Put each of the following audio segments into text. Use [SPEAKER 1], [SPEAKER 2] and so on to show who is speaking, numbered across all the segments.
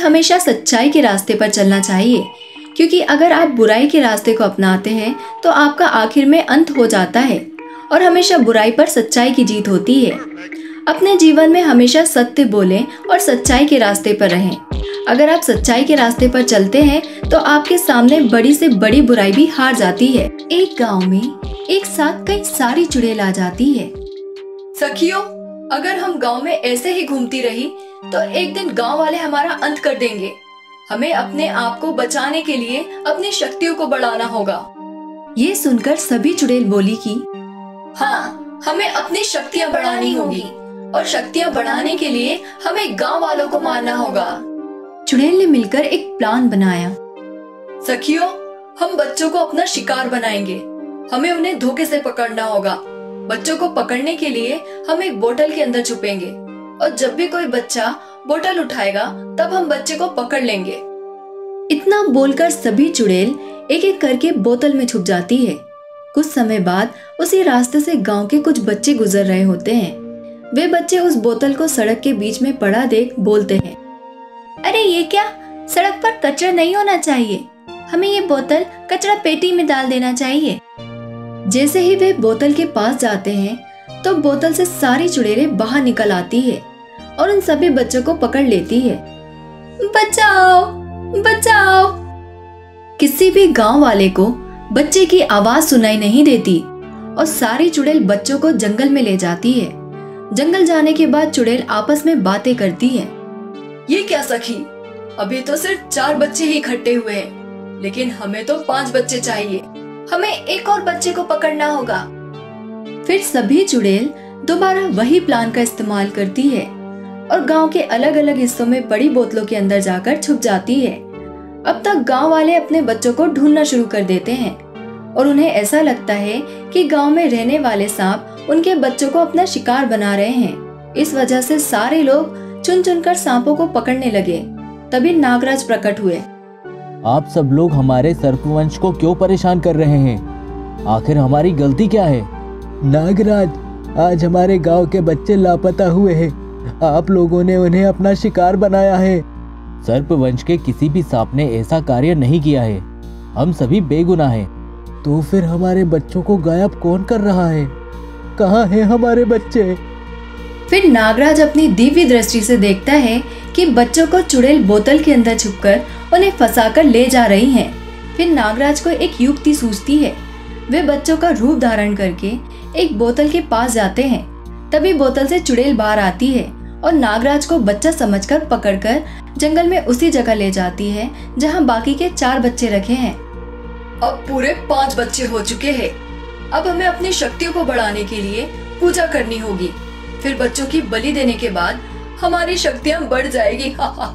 [SPEAKER 1] हमेशा सच्चाई के रास्ते पर चलना चाहिए, क्योंकि अगर आप बुराई के रास्ते को अपनाते हैं तो आपका आखिर में अंत हो जाता है और हमेशा बुराई पर सच्चाई की जीत होती है। अपने जीवन में हमेशा सत्य बोलें और सच्चाई के रास्ते पर रहें। अगर आप सच्चाई के रास्ते पर चलते हैं तो आपके सामने बड़ी से बड़ी बुराई भी हार जाती है। एक गांव में एक साथ कई सारी चुड़ैल आ जाती है। सखियों, अगर हम गांव में ऐसे ही घूमती रही तो एक दिन गांव वाले हमारा अंत कर देंगे। हमें अपने आप को बचाने के लिए अपनी शक्तियों को बढ़ाना होगा। ये सुनकर सभी चुड़ैल बोली कि हाँ, हमें अपनी शक्तियाँ बढ़ानी होगी और शक्तियाँ बढ़ाने के लिए हमें गांव वालों को मारना होगा। चुड़ैल ने मिलकर एक प्लान बनाया। सखियों, हम बच्चों को अपना शिकार बनाएंगे। हमें उन्हें धोखे से पकड़ना होगा। बच्चों को पकड़ने के लिए हम एक बोतल के अंदर छुपेंगे और जब भी कोई बच्चा बोतल उठाएगा तब हम बच्चे को पकड़ लेंगे। इतना बोलकर सभी चुड़ैल एक एक करके बोतल में छुप जाती है। कुछ समय बाद उसी रास्ते से गांव के कुछ बच्चे गुजर रहे होते हैं। वे बच्चे उस बोतल को सड़क के बीच में पड़ा देख बोलते हैं, अरे ये क्या, सड़क पर कचरा नहीं होना चाहिए। हमें ये बोतल कचरा पेटी में डाल देना चाहिए। जैसे ही वे बोतल के पास जाते हैं तो बोतल से सारी चुड़ैलें बाहर निकल आती है और उन सभी बच्चों को पकड़ लेती है। बचाओ, बचाओ। किसी भी गांव वाले को बच्चे की आवाज सुनाई नहीं देती और सारी चुड़ैल बच्चों को जंगल में ले जाती है। जंगल जाने के बाद चुड़ैल आपस में बातें करती है। ये क्या सखी, अभी तो सिर्फ 4 बच्चे ही इकट्ठे हुए हैं, लेकिन हमें तो 5 बच्चे चाहिए। हमें एक और बच्चे को पकड़ना होगा। फिर सभी चुड़ैल दोबारा वही प्लान का इस्तेमाल करती है और गांव के अलग अलग हिस्सों में बड़ी बोतलों के अंदर जाकर छुप जाती है। अब तक गांव वाले अपने बच्चों को ढूंढना शुरू कर देते हैं और उन्हें ऐसा लगता है कि गांव में रहने वाले सांप उनके बच्चों को अपना शिकार बना रहे हैं। इस वजह से सारे लोग चुन चुनकर सांपों को पकड़ने लगे। तभी नागराज प्रकट हुए।
[SPEAKER 2] आप सब लोग हमारे सर्पवंश को क्यों परेशान कर रहे हैं? आखिर हमारी गलती क्या है?
[SPEAKER 3] नागराज, आज हमारे गांव के बच्चे लापता हुए हैं। आप लोगों ने उन्हें अपना शिकार बनाया है।
[SPEAKER 2] सर्पवंश के किसी भी सांप ने ऐसा कार्य नहीं किया है। हम सभी बेगुनाह हैं।
[SPEAKER 3] तो फिर हमारे बच्चों को गायब कौन कर रहा है? कहाँ हैं हमारे बच्चे?
[SPEAKER 1] फिर नागराज अपनी दिव्य दृष्टि से देखता है कि बच्चों को चुड़ैल बोतल के अंदर छुपकर उन्हें फंसाकर ले जा रही हैं। फिर नागराज को एक युक्ति सूझती है। वे बच्चों का रूप धारण करके एक बोतल के पास जाते हैं। तभी बोतल से चुड़ैल बाहर आती है और नागराज को बच्चा समझकर पकड़कर जंगल में उसी जगह ले जाती है जहां बाकी के 4 बच्चे रखे हैं। अब पूरे 5 बच्चे हो चुके हैं। अब हमें अपनी शक्तियों को बढ़ाने के लिए पूजा करनी होगी। फिर बच्चों की बलि देने के बाद हमारी शक्तियां बढ़ जाएगी।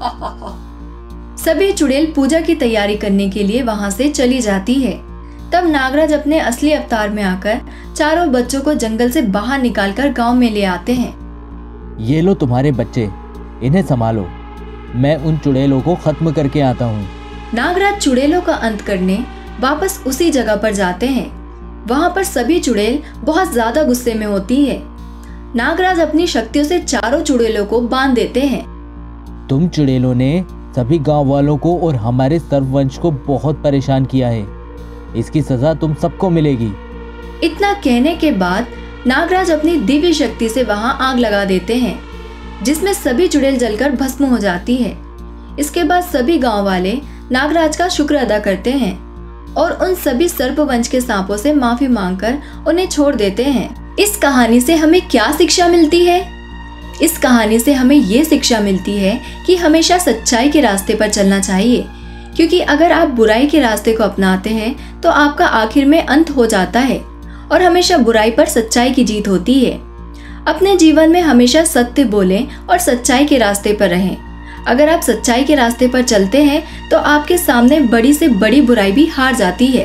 [SPEAKER 1] सभी चुड़ैल पूजा की तैयारी करने के लिए वहां से चली जाती है। तब नागराज अपने असली अवतार में आकर चारों बच्चों को जंगल से बाहर निकालकर गांव में ले आते हैं।
[SPEAKER 2] ये लो तुम्हारे बच्चे, इन्हें संभालो। मैं उन चुड़ैलों को खत्म करके आता हूँ।
[SPEAKER 1] नागराज चुड़ैलों का अंत करने वापस उसी जगह पर जाते हैं। वहाँ पर सभी चुड़ैल बहुत ज्यादा गुस्से में होती है। नागराज अपनी शक्तियों से चारों चुड़ैलों को बांध देते हैं।
[SPEAKER 2] तुम चुड़ैलों ने सभी गांव वालों को और हमारे सर्पवंश को बहुत परेशान किया है। इसकी सजा तुम सबको मिलेगी।
[SPEAKER 1] इतना कहने के बाद नागराज अपनी दिव्य शक्ति से वहां आग लगा देते हैं, जिसमें सभी चुड़ैल जलकर भस्म हो जाती है। इसके बाद सभी गांव वाले नागराज का शुक्र अदा करते हैं और उन सभी सर्पवंश के सांपों से माफी मांगकर उन्हें छोड़ देते हैं। इस कहानी से हमें क्या शिक्षा मिलती है? इस कहानी से हमें ये शिक्षा मिलती है कि हमेशा सच्चाई के रास्ते पर चलना चाहिए, क्योंकि अगर आप बुराई के रास्ते को अपनाते हैं तो आपका आखिर में अंत हो जाता है और हमेशा बुराई पर सच्चाई की जीत होती है। अपने जीवन में हमेशा सत्य बोलें और सच्चाई के रास्ते पर रहें। अगर आप सच्चाई के रास्ते पर चलते हैं तो आपके सामने बड़ी से बड़ी बुराई भी हार जाती है।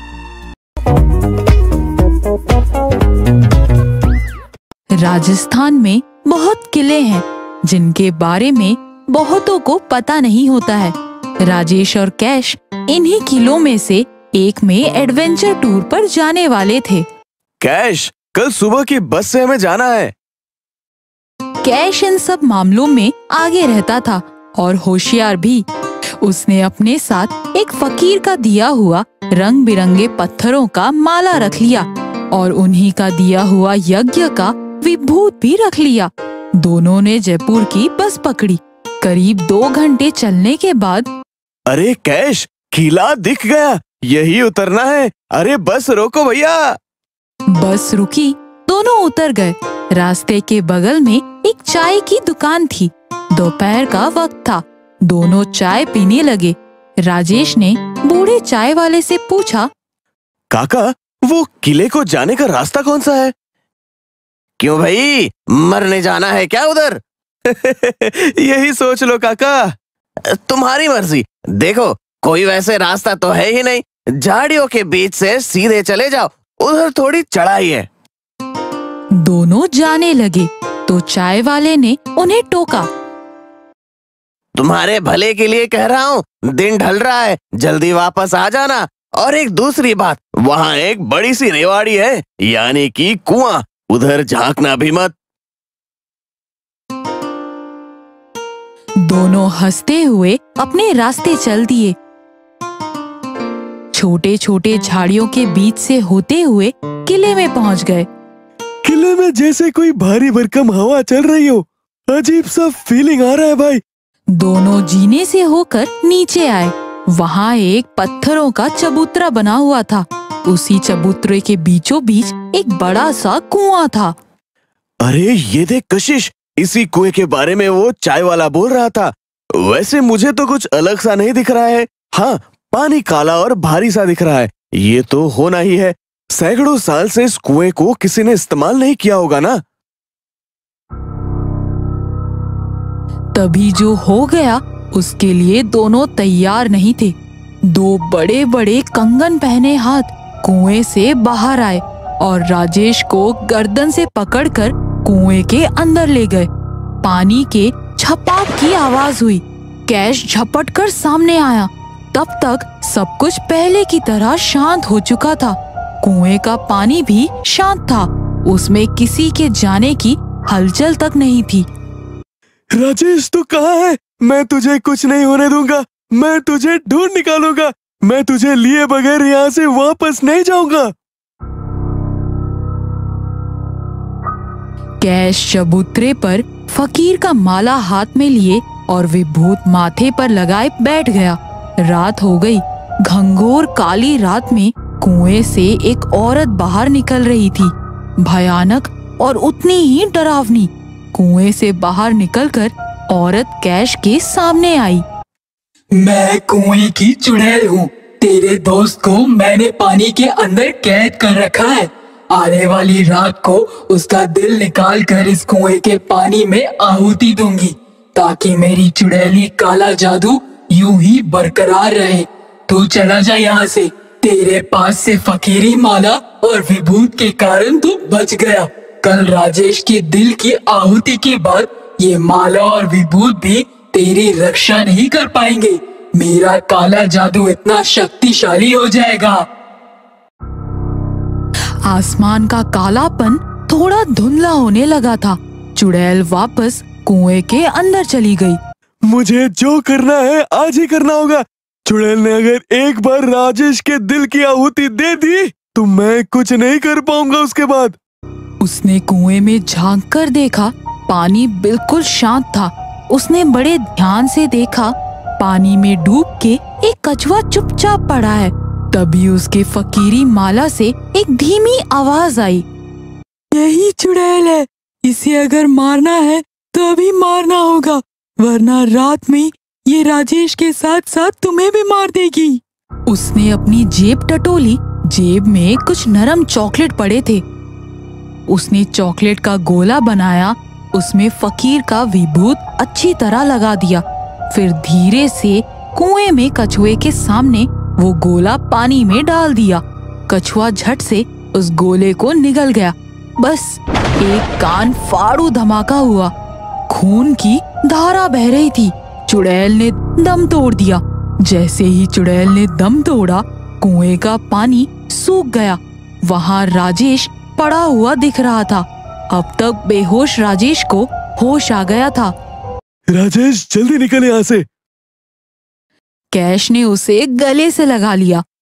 [SPEAKER 4] राजस्थान में बहुत किले हैं जिनके बारे में बहुतों को पता नहीं होता है। राजेश और कैश इन्हीं किलों में से एक में एडवेंचर टूर पर जाने वाले थे।
[SPEAKER 5] कैश, कल सुबह की बस से हमें जाना है।
[SPEAKER 4] कैश इन सब मामलों में आगे रहता था और होशियार भी। उसने अपने साथ एक फकीर का दिया हुआ रंग बिरंगे पत्थरों का माला रख लिया और उन्हीं का दिया हुआ यज्ञ का विभूत भी रख लिया। दोनों ने जयपुर की बस पकड़ी। करीब 2 घंटे चलने के बाद
[SPEAKER 5] अरे कैश, किला दिख गया, यही उतरना है। अरे बस रोको भैया।
[SPEAKER 4] बस रुकी, दोनों उतर गए। रास्ते के बगल में एक चाय की दुकान थी। दोपहर का वक्त था। दोनों चाय पीने लगे। राजेश ने बूढ़े चाय वाले से पूछा,
[SPEAKER 5] काका, वो किले को जाने का रास्ता कौन सा है? क्यों भाई, मरने जाना है क्या उधर? यही सोच लो काका, तुम्हारी मर्जी। देखो, कोई वैसे रास्ता तो है ही नहीं। झाड़ियों के बीच से सीधे चले जाओ, उधर थोड़ी चढ़ाई है।
[SPEAKER 4] दोनों जाने लगे तो चाय वाले ने उन्हें टोका,
[SPEAKER 5] तुम्हारे भले के लिए कह रहा हूँ, दिन ढल रहा है, जल्दी वापस आ जाना। और एक दूसरी बात, वहाँ एक बड़ी सी रेवाड़ी है, यानी कि कुआं, उधर झांकना भी मत।
[SPEAKER 4] दोनों हंसते हुए अपने रास्ते चल दिए। छोटे छोटे झाड़ियों के बीच से होते हुए किले में पहुंच गए।
[SPEAKER 5] किले में जैसे कोई भारी भरकम हवा चल रही हो, अजीब सा फीलिंग आ रहा है भाई।
[SPEAKER 4] दोनों जीने से होकर नीचे आए। वहाँ एक पत्थरों का चबूतरा बना हुआ था। उसी चबूतरे के बीचों बीच एक बड़ा सा कुआं था।
[SPEAKER 5] अरे ये देख कशिश, इसी कुएं के बारे में वो चाय वाला बोल रहा था। वैसे मुझे तो कुछ अलग सा नहीं दिख रहा है। हाँ, पानी काला और भारी सा दिख रहा है। ये तो होना ही है। सैकड़ों साल से इस कुएं को किसी ने इस्तेमाल नहीं किया होगा ना।
[SPEAKER 4] तभी जो हो गया उसके लिए दोनों तैयार नहीं थे। 2 बड़े बड़े कंगन पहने हाथ कुएं से बाहर आए और राजेश को गर्दन से पकड़कर कुएं के अंदर ले गए। पानी के छपाक की आवाज हुई। कैश झपट कर सामने आया। तब तक सब कुछ पहले की तरह शांत हो चुका था। कुएं का पानी भी शांत था। उसमें किसी के जाने की हलचल तक नहीं थी।
[SPEAKER 5] राजेश, तू कहाँ है? मैं तुझे कुछ नहीं होने दूंगा। मैं तुझे ढूंढ निकालूंगा। मैं तुझे लिए बगैर यहाँ से वापस नहीं जाऊंगा।
[SPEAKER 4] कैश चबूतरे पर फकीर का माला हाथ में लिए और विभूत माथे पर लगाए बैठ गया। रात हो गई। घंघोर काली रात में कुएं से एक औरत बाहर निकल रही थी, भयानक और उतनी ही डरावनी। कुएं से बाहर निकलकर औरत कैश के सामने आई।
[SPEAKER 3] मैं कुएं की चुड़ैल हूँ। तेरे दोस्त को मैंने पानी के अंदर कैद कर रखा है। आने वाली रात को उसका दिल निकाल कर इस कुएं के पानी में आहुति दूंगी, ताकि मेरी चुड़ैली काला जादू यूं ही बरकरार रहे। तू चला जा यहाँ से। तेरे पास से फकीरी माला और विभूत के कारण तू बच गया। कल राजेश के दिल की आहुति के बाद ये माला और विभूत भी तेरी रक्षा नहीं कर पाएंगे। मेरा काला जादू इतना शक्तिशाली हो जाएगा।
[SPEAKER 4] आसमान का कालापन थोड़ा धुंधला होने लगा था। चुड़ैल वापस कुएं के अंदर चली गई।
[SPEAKER 5] मुझे जो करना है आज ही करना होगा। चुड़ैल ने अगर एक बार राजेश के दिल की आहुति दे दी तो मैं कुछ नहीं कर पाऊंगा उसके बाद।
[SPEAKER 4] उसने कुएं में झांक कर देखा। पानी बिल्कुल शांत था। उसने बड़े ध्यान से देखा। पानी में डूब के एक कछुआ चुपचाप पड़ा है। तभी उसके फकीरी माला से एक धीमी आवाज आई।
[SPEAKER 3] यही चुड़ैल है। इसे अगर मारना है तो अभी मारना होगा, वरना रात में ये राजेश के साथ साथ तुम्हें भी मार देगी।
[SPEAKER 4] उसने अपनी जेब टटोली। जेब में कुछ नरम चॉकलेट पड़े थे। उसने चॉकलेट का गोला बनाया। उसमें फकीर का विभूत अच्छी तरह लगा दिया। फिर धीरे से कुएं में कछुए के सामने वो गोला पानी में डाल दिया। कछुआ झट से उस गोले को निगल गया। बस एक कान फाड़ू धमाका हुआ। खून की धारा बह रही थी। चुड़ैल ने दम तोड़ दिया। जैसे ही चुड़ैल ने दम तोड़ा, कुएं का पानी सूख गया। वहाँ राजेश पड़ा हुआ दिख रहा था। अब तक बेहोश राजेश को होश आ गया था।
[SPEAKER 5] राजेश जल्दी निकल यहाँ से।
[SPEAKER 4] कैश ने उसे गले से लगा लिया